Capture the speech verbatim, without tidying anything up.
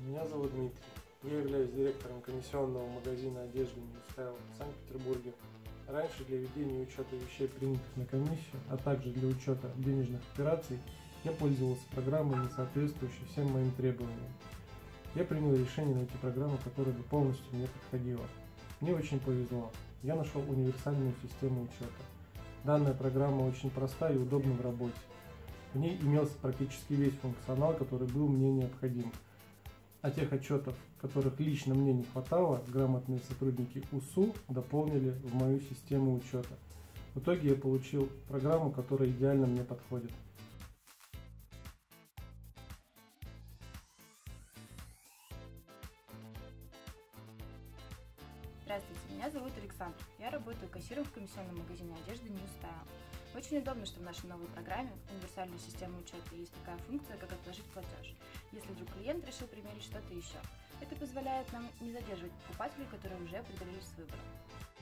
Меня зовут Дмитрий. Я являюсь директором комиссионного магазина одежды New Style в Санкт-Петербурге. Раньше для ведения учета вещей, принятых на комиссию, а также для учета денежных операций, я пользовался программой, не соответствующей всем моим требованиям. Я принял решение найти программу, которая бы полностью мне подходила. Мне очень повезло. Я нашел универсальную систему учета. Данная программа очень проста и удобна в работе. В ней имелся практически весь функционал, который был мне необходим. А тех отчетов, которых лично мне не хватало, грамотные сотрудники УСУ дополнили в мою систему учета. В итоге я получил программу, которая идеально мне подходит. Здравствуйте, меня зовут Александр. Я работаю кассиром в комиссионном магазине одежды New Style. Очень удобно, что в нашей новой программе универсальной системы учета есть такая функция, как отложить платеж, если вдруг клиент решил примерить что-то еще. Это позволяет нам не задерживать покупателей, которые уже определились с выбором.